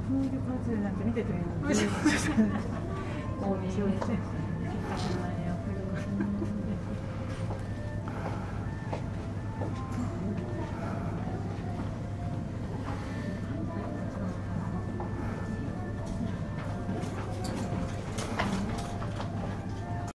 風力発電なんて見ててるよ。こう西をして。